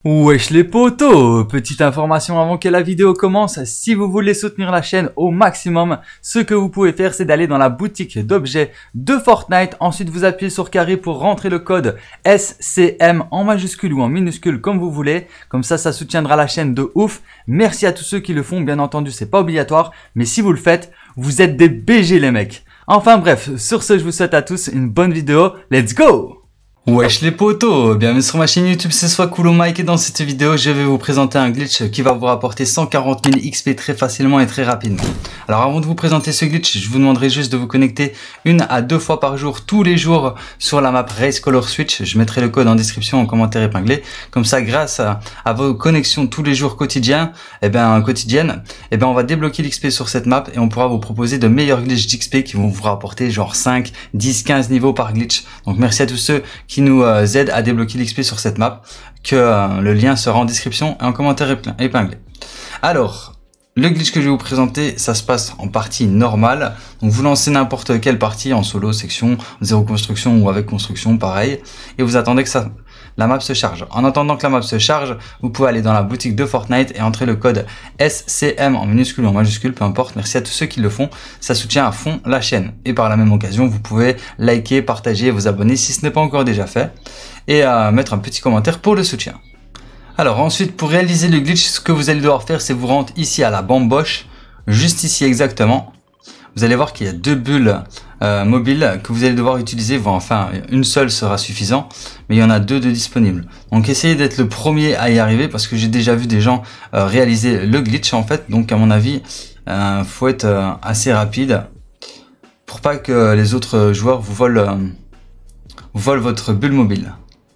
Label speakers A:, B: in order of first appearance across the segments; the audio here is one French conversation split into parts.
A: Wesh les potos, petite information avant que la vidéo commence, si vous voulez soutenir la chaîne au maximum, ce que vous pouvez faire c'est d'aller dans la boutique d'objets de Fortnite, ensuite vous appuyez sur carré pour rentrer le code SCM en majuscule ou en minuscule comme vous voulez, comme ça soutiendra la chaîne de ouf. Merci à tous ceux qui le font, bien entendu c'est pas obligatoire, mais si vous le faites, vous êtes des BG les mecs. Enfin bref, sur ce je vous souhaite à tous une bonne vidéo, let's go! Wesh les potos, bienvenue sur ma chaîne YouTube, c'est Swakulo Mike et dans cette vidéo je vais vous présenter un glitch qui va vous rapporter 140 000 XP très facilement et très rapidement. Alors avant de vous présenter ce glitch, je vous demanderai juste de vous connecter 1 à 2 fois par jour, tous les jours sur la map Race Color Switch. Je mettrai le code en description en commentaire épinglé. Comme ça grâce à vos connexions tous les jours quotidiennes, on va débloquer l'XP sur cette map et on pourra vous proposer de meilleurs glitches d'XP qui vont vous rapporter genre 5, 10, 15 niveaux par glitch. Donc merci à tous ceux qui nous aident à débloquer l'XP sur cette map, que le lien sera en description et en commentaire épinglé. Alors, le glitch que je vais vous présenter, ça se passe en partie normale. Donc vous lancez n'importe quelle partie en solo, section, zéro construction ou avec construction, pareil. Et vous attendez que la map se charge. En attendant que la map se charge, vous pouvez aller dans la boutique de Fortnite et entrer le code SCM en minuscule ou en majuscule, peu importe. Merci à tous ceux qui le font. Ça soutient à fond la chaîne. Et par la même occasion, vous pouvez liker, partager et vous abonner si ce n'est pas encore déjà fait. Et mettre un petit commentaire pour le soutien. Alors ensuite, pour réaliser le glitch, ce que vous allez devoir faire, c'est vous rendre ici à la bamboche, juste ici exactement. Vous allez voir qu'il y a deux bulles mobiles que vous allez devoir utiliser. Bon, enfin, une seule sera suffisant, mais il y en a deux de disponibles. Donc essayez d'être le premier à y arriver parce que j'ai déjà vu des gens réaliser le glitch en fait. Donc à mon avis, faut être assez rapide pour pas que les autres joueurs vous volent votre bulle mobile.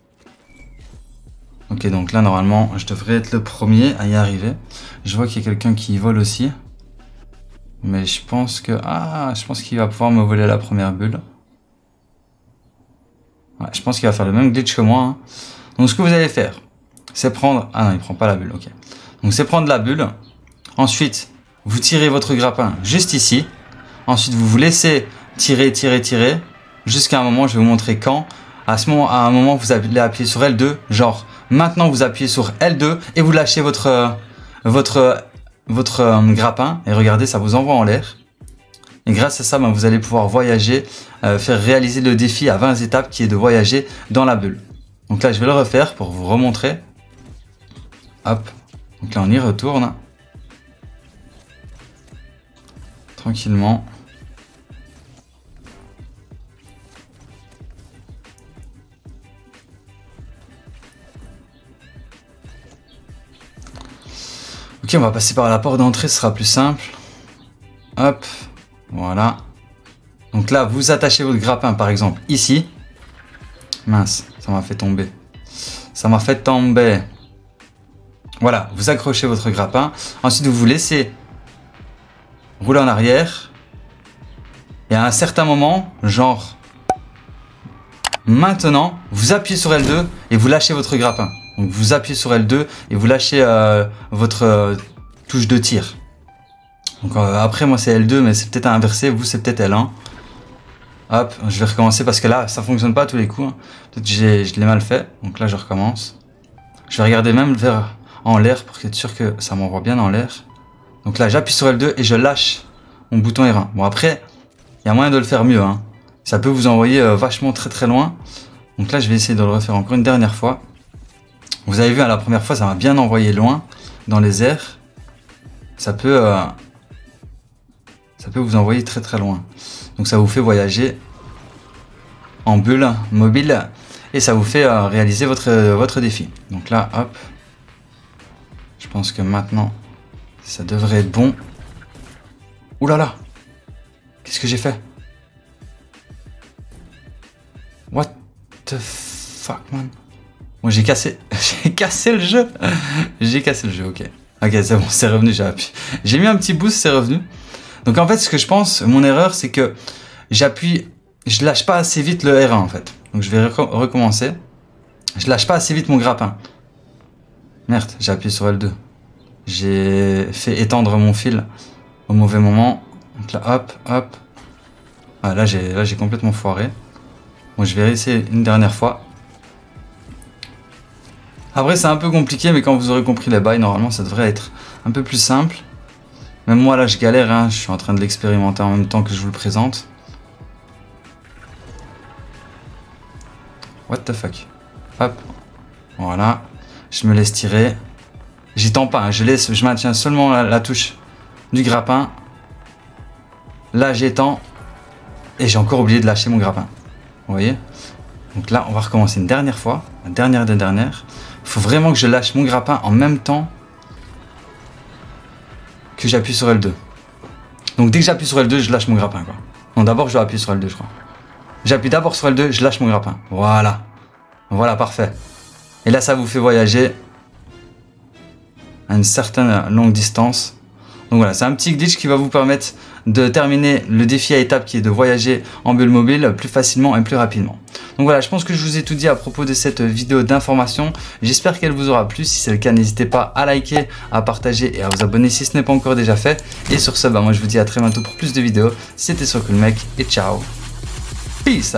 A: Ok, donc là normalement je devrais être le premier à y arriver. Je vois qu'il y a quelqu'un qui y vole aussi. Mais je pense qu'il va pouvoir me voler la première bulle. Ouais, je pense qu'il va faire le même glitch que moi. Hein. Donc ce que vous allez faire, c'est prendre... Ah non, il prend pas la bulle, ok. Donc c'est prendre la bulle. Ensuite, vous tirez votre grappin juste ici. Ensuite, vous vous laissez tirer, jusqu'à un moment, je vais vous montrer quand. À un moment, vous allez appuyer sur L2. Genre, maintenant, vous appuyez sur L2 et vous lâchez votre grappin et regardez, ça vous envoie en l'air. Et grâce à ça, vous allez pouvoir voyager, faire réaliser le défi à 20 étapes qui est de voyager dans la bulle. Donc là, je vais le refaire pour vous remontrer. Hop. Donc là, on y retourne. Tranquillement. Ok, on va passer par la porte d'entrée, ce sera plus simple. Hop, voilà. Donc là, vous attachez votre grappin, par exemple, ici. Mince, ça m'a fait tomber. Voilà, vous accrochez votre grappin. Ensuite, vous vous laissez rouler en arrière. Et à un certain moment, genre... Maintenant, vous appuyez sur L2 et vous lâchez votre grappin. Donc vous appuyez sur L2 et vous lâchez votre touche de tir. Donc après moi c'est L2 mais c'est peut-être inversé, vous c'est peut-être L1. Hop, je vais recommencer parce que là ça fonctionne pas à tous les coups. Hein. Peut-être que je l'ai mal fait, donc là je recommence. Je vais regarder même vers en l'air pour être sûr que ça m'envoie bien dans l'air. Donc là j'appuie sur L2 et je lâche mon bouton R1. Bon après, il y a moyen de le faire mieux. Hein. Ça peut vous envoyer vachement très loin. Donc là je vais essayer de le refaire encore une dernière fois. Vous avez vu, à la première fois, ça m'a bien envoyé loin dans les airs. Ça peut vous envoyer très loin. Donc ça vous fait voyager en bulle mobile et ça vous fait réaliser votre défi. Donc là, hop. Je pense que maintenant, ça devrait être bon. Ouh là là! Qu'est-ce que j'ai fait? What the fuck, man? Bon, j'ai cassé le jeu. Ok. Ok, c'est bon, c'est revenu, j'ai appuyé. J'ai mis un petit boost, c'est revenu. Donc en fait, ce que je pense, mon erreur, c'est que je lâche pas assez vite le R1 en fait. Donc je vais recommencer. Je lâche pas assez vite mon grappin. Merde, j'ai appuyé sur L2. J'ai fait étendre mon fil au mauvais moment. Donc là, hop. Ah, là, j'ai complètement foiré. Bon, je vais essayer une dernière fois. Après c'est un peu compliqué, mais quand vous aurez compris les bails, normalement ça devrait être un peu plus simple. Même moi là je galère, hein, je suis en train de l'expérimenter en même temps que je vous le présente. What the fuck. Hop. Voilà. Je me laisse tirer. J'y tends pas, hein, je maintiens seulement la touche du grappin. Là j'étends. Et j'ai encore oublié de lâcher mon grappin. Vous voyez? Donc là on va recommencer une dernière fois. La dernière des dernières. Il faut vraiment que je lâche mon grappin en même temps que j'appuie sur L2. Donc dès que j'appuie sur L2, je lâche mon grappin, quoi. Non, d'abord je dois appuyer sur L2, je crois. J'appuie d'abord sur L2, je lâche mon grappin. Voilà. Voilà, parfait. Et là, ça vous fait voyager à une certaine longue distance. Donc voilà, c'est un petit glitch qui va vous permettre de terminer le défi à étapes qui est de voyager en bulle mobile plus facilement et plus rapidement. Donc voilà, je pense que je vous ai tout dit à propos de cette vidéo d'information. J'espère qu'elle vous aura plu. Si c'est le cas, n'hésitez pas à liker, à partager et à vous abonner si ce n'est pas encore déjà fait. Et sur ce, moi je vous dis à très bientôt pour plus de vidéos. C'était SoCoolMec et ciao. Peace.